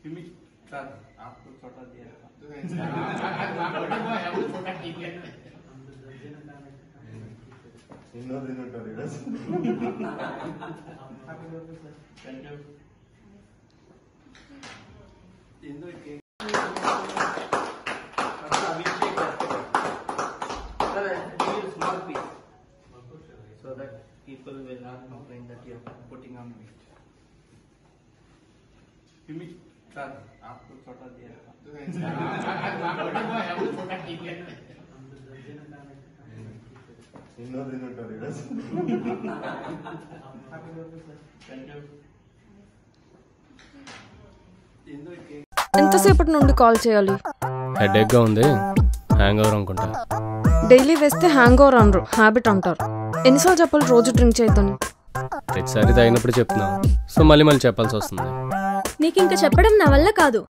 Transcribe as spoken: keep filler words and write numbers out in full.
फिल्मी सर आपको छोटा दिया था इन्नो दिन ఉంటారు ఈరోజు थैंक यू इंदो केक अभी cake sir give you small piece so that people will not complain that you are putting on weight फिल्मी सर आपको छोटा दिया था इन्नो दिन ఉంటారు ఈరోజు थैंक यू इंदो केक ఎంతసేపటి నుండి కాల్ చేయాలి? హెడేక్ గా ఉంది, హ్యాంగ్ ఓవర్ అనుకుంటా. డైలీ వేస్తే హ్యాంగ్ ఓవర్ అనరు, హ్యాబిట్ అంటారు. ఎన్నిసార్లు చెప్పాలి రోజు డ్రింక్ చేయొద్దని? ప్రతిసారి తాగినప్పుడు చెప్తున్నావు, సో మళ్ళీ మళ్ళీ చెప్పాల్సి వస్తుంది. నీకు ఇంకా చెప్పడం నా వల్ల కాదు.